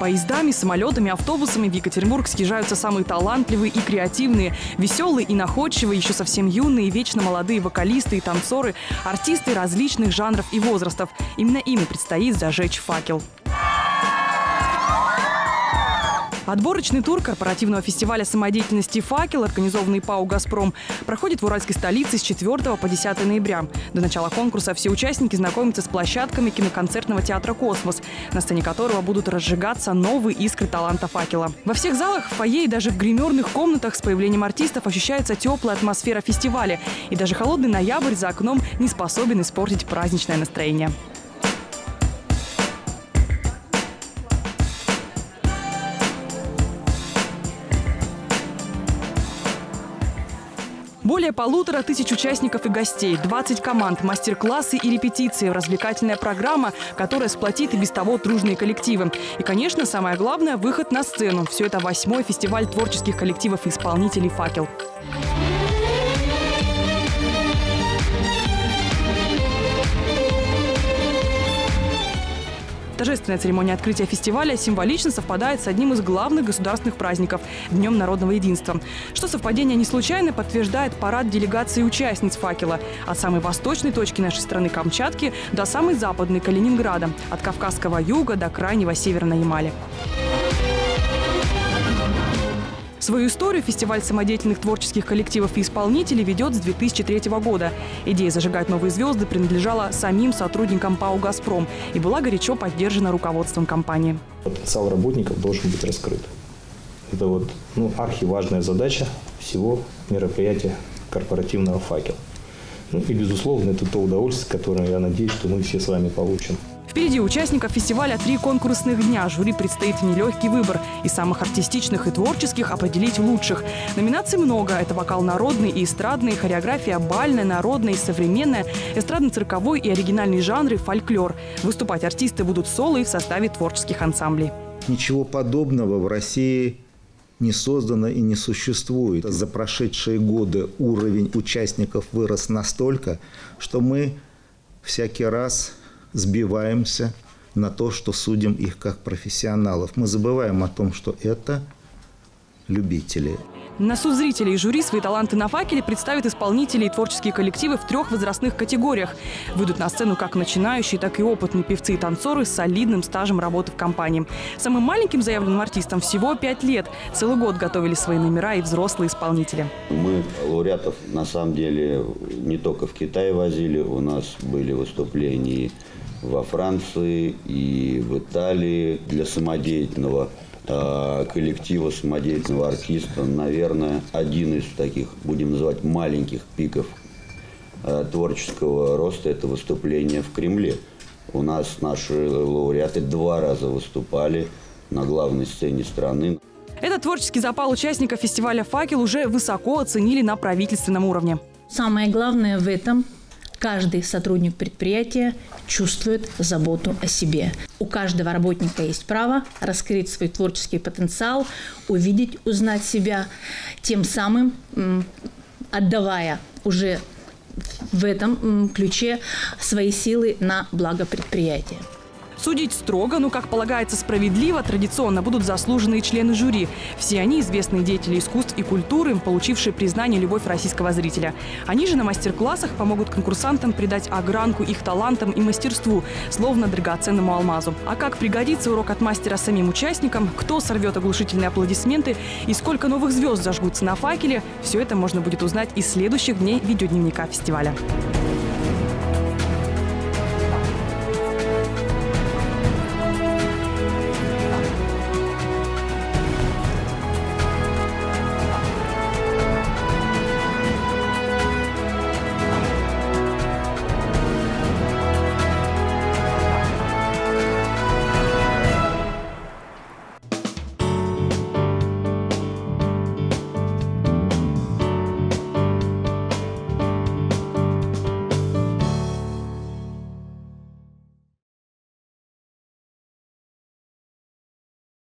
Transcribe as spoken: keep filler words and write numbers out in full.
Поездами, самолетами, автобусами в Екатеринбург съезжаются самые талантливые и креативные, веселые и находчивые, еще совсем юные, вечно молодые вокалисты и танцоры, артисты различных жанров и возрастов. Именно ими предстоит зажечь факел. Отборочный тур корпоративного фестиваля самодеятельности «Факел», организованный ПАО «Газпром», проходит в уральской столице с четвёртого по десятое ноября. До начала конкурса все участники знакомятся с площадками киноконцертного театра «Космос», на сцене которого будут разжигаться новые искры таланта «Факела». Во всех залах, в фойе и даже в гримерных комнатах с появлением артистов ощущается теплая атмосфера фестиваля. И даже холодный ноябрь за окном не способен испортить праздничное настроение. Более полутора тысяч участников и гостей, двадцать команд, мастер-классы и репетиции, развлекательная программа, которая сплотит и без того дружные коллективы. И, конечно, самое главное – выход на сцену. Все это восьмой фестиваль творческих коллективов и исполнителей «Факел». Торжественная церемония открытия фестиваля символично совпадает с одним из главных государственных праздников – Днем народного единства. Что совпадение не случайно, подтверждает парад делегаций участниц «Факела». От самой восточной точки нашей страны Камчатки до самой западной Калининграда. От Кавказского юга до крайнего севера на Ямале. Свою историю фестиваль самодеятельных творческих коллективов и исполнителей ведет с две тысячи третьего года. Идея зажигать новые звезды принадлежала самим сотрудникам ПАО «Газпром» и была горячо поддержана руководством компании. Потенциал работников должен быть раскрыт. Это вот, ну, архиважная задача всего мероприятия корпоративного «Факел». Ну и, безусловно, это то удовольствие, которое, я надеюсь, что мы все с вами получим. Впереди участников фестиваля три конкурсных дня. Жюри предстоит нелегкий выбор. Из самых артистичных и творческих определить лучших. Номинаций много. Это вокал народный и эстрадный, хореография бальная, народная и современная, эстрадно-цирковой и оригинальные жанры, фольклор. Выступать артисты будут соло и в составе творческих ансамблей. Ничего подобного в России не создано и не существует. За прошедшие годы уровень участников вырос настолько, что мы всякий раз сбиваемся на то, что судим их как профессионалов. Мы забываем о том, что это любители. На суд зрителей и жюри свои таланты на «Факеле» представят исполнители и творческие коллективы в трех возрастных категориях. Выйдут на сцену как начинающие, так и опытные певцы и танцоры с солидным стажем работы в компании. Самым маленьким заявленным артистам всего пять лет. Целый год готовили свои номера и взрослые исполнители. Мы лауреатов на самом деле не только в Китай возили. У нас были выступления во Франции и в Италии для самодеятельного коллектива, самодеятельного артиста. Наверное, один из таких, будем называть, маленьких пиков творческого роста – это выступление в Кремле. У нас наши лауреаты два раза выступали на главной сцене страны. Этот творческий запал участников фестиваля «Факел» уже высоко оценили на правительственном уровне. Самое главное в этом – каждый сотрудник предприятия чувствует заботу о себе. У каждого работника есть право раскрыть свой творческий потенциал, увидеть, узнать себя, тем самым отдавая уже в этом ключе свои силы на благо предприятия. Судить строго, но, как полагается, справедливо, традиционно будут заслуженные члены жюри. Все они известные деятели искусств и культуры, получившие признание и любовь российского зрителя. Они же на мастер-классах помогут конкурсантам придать огранку их талантам и мастерству, словно драгоценному алмазу. А как пригодится урок от мастера самим участникам, кто сорвет оглушительные аплодисменты и сколько новых звезд зажгутся на «Факеле, все это можно будет узнать из следующих дней видеодневника фестиваля.